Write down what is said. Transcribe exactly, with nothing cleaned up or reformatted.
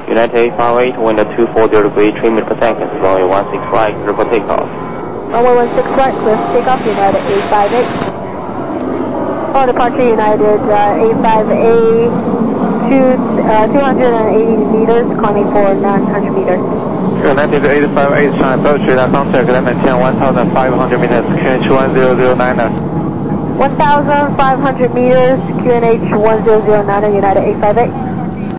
United eight five eight, wind at two forty degree, three meters per second, runway one six right, clear for takeoff. Runway one six right, clear for takeoff, United eight five eight. For departure, United uh, eight five eight, two, uh, two hundred eighty meters, climbing for nine hundred meters. United eight five eight, China approach radar contact, climb maintain one thousand five hundred meters, Q N H one zero zero nine. one thousand five hundred meters, Q N H one zero zero nine, United eight five eight.